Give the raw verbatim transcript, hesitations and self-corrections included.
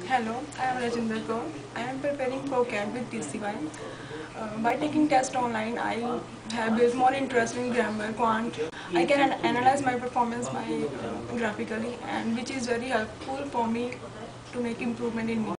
Hello, I am Rajinder Kaur. I am preparing for C A T with T C Y. Uh, by taking test online, I have built more interest in grammar, quant. I can an analyze my performance by uh, graphically, and which is very helpful for me to make improvement in me.